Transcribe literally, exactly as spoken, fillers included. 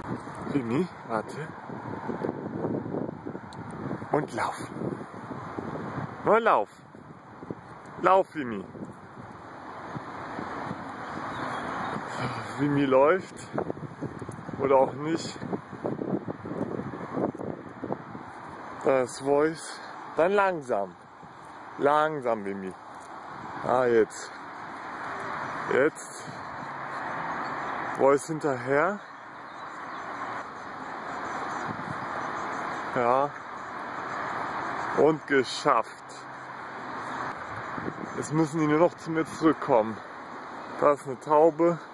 Vimy, warte. Und lauf. Nur lauf. Lauf, Vimy. Vimy läuft. Oder auch nicht. Da ist Voice. Dann langsam. Langsam, Vimy. Ah, jetzt. Jetzt. Voice hinterher. Ja. Und geschafft. Jetzt müssen die nur noch zu mir zurückkommen. Da ist eine Taube.